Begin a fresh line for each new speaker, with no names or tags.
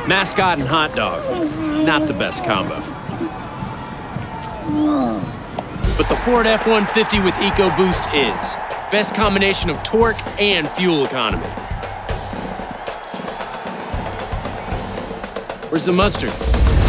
Mascot and hot dog. Not the best combo. But the Ford F-150 with EcoBoost is. Best combination of torque and fuel economy. Where's the mustard?